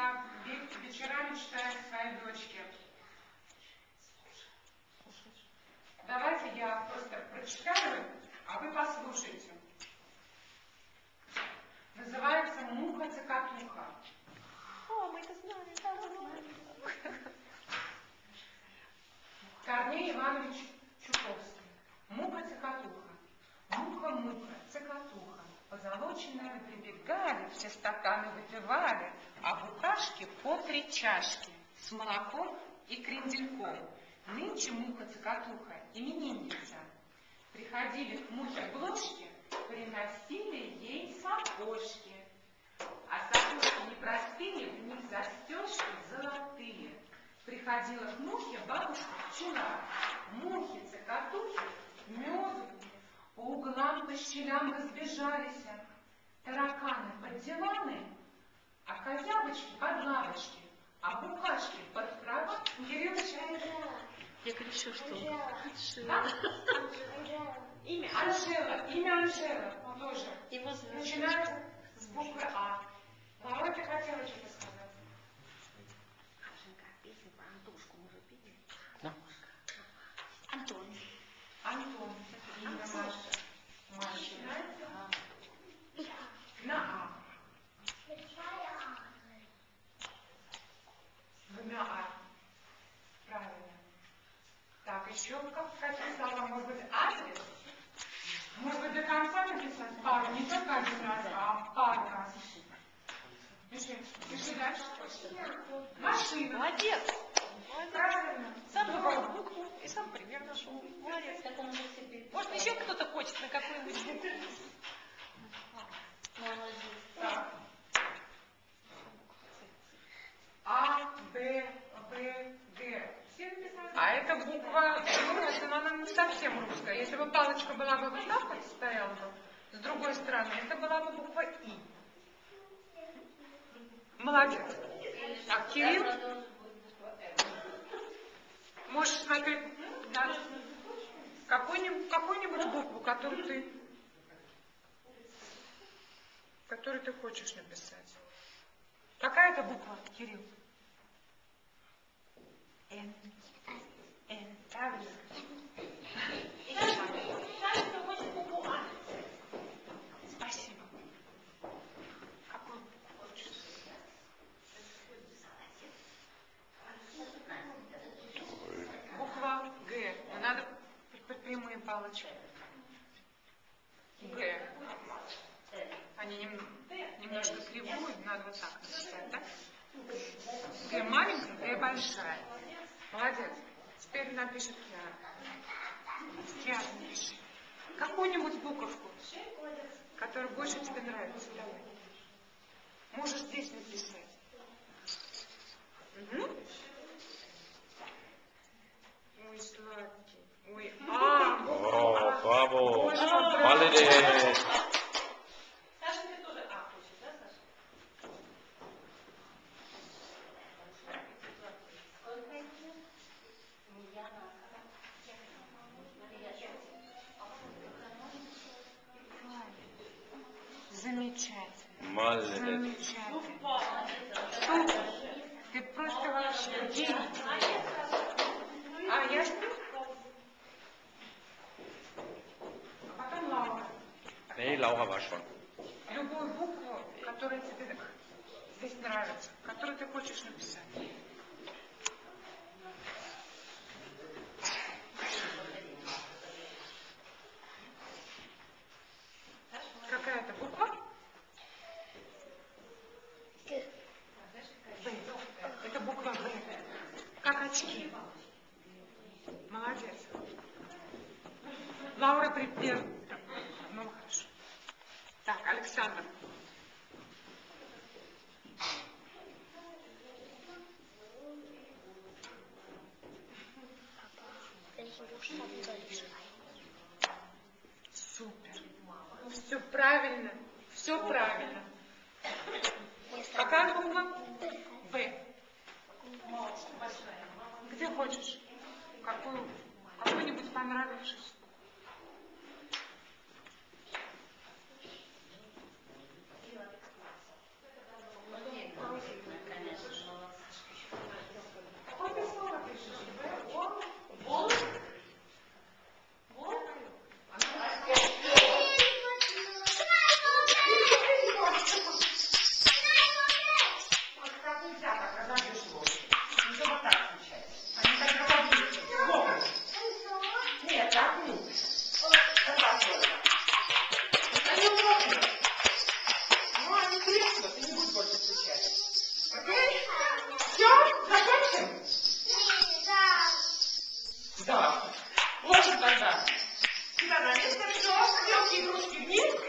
вечерами читаю своей дочке. Давайте я просто прочитаю, а вы послушайте. Называется «Муха-цокотуха». О, мы это знаем, да, мы знаем. Корней Иванович Чуковский. Муха-цокотуха. Муха-муха, цокотуха. Позолоченные прибегали, все стаканы выпивали, а букашки по 3 чашки с молоком и крендельком. Нынче муха-цокотуха именинница. Приходили к мухе-бложке, приносили ей сапожки. А сапожки непростые, в них застежки золотые. Приходила к мухе бабушка вчера. Мухи-цокотухи меду по углам, по щелям разбежались. Тараканы под диваны, а козявочки под лавочки, а букашки под кровать. Я кричу, что... Да? Имя Анжела. Имя Анжела тоже. Начинается с буквы А. Лаура, ты хотела что-то сказать? Песенку Антошку мы же пели. Да. Антон. Антон. Имя Маша. Маша. На А. Двумя А. Правильно. Так, еще какие слова? Может быть, адрес? Может быть, до конца написать пару? Не только один раз, а пару раз. Пиши дальше. Машина. Молодец. Правильно. Сам выбрал букву и сам пример нашел. Молодец. Может, еще кто-то хочет на какую-нибудь букву? Так. А, Б, В, Г. Все написали? А эта буква, ну, она не совсем русская. Если бы палочка была бы вот так вот стояла бы, с другой стороны, это была бы буква И. Молодец. Так, Кирилл? Можешь смотреть, да, какую-нибудь букву, которую ты хочешь написать. Какая это буква, Кирилл? Н. Н. Правильно. Спасибо. Какую букву хочешь? Буква Г. Но надо прямые палочки. Г. Они немножко кривую, надо вот так написать, да? Г маленькая, Г большая. Молодец. Теперь напишет Киара. Киара, напиши. Какую-нибудь буковку, которая больше тебе нравится. Давай. Можешь здесь написать. Угу. Ой, сладкий. Ой, О, браво. Боже, Молодец. Саша, ты тоже А хочешь, да, Саша? Замечательно. Молодец. Замечательно. Супер. Ты просто вообще гений. А, я сплю? А потом Лаура. Nee, Laura war schon. Любую букву, которая тебе здесь нравится, которую ты хочешь написать. Какая это буква? В. Это буква В. Как очки. Молодец. Лаура припев. Ну, хорошо. Так, Александр. Супер. Все правильно. Все правильно. Какая буква? Б. Где хочешь? Какую-нибудь понравившуюся. Закончим? Да. Вот тогда. Сюда на место, все, мелкие игрушки вниз.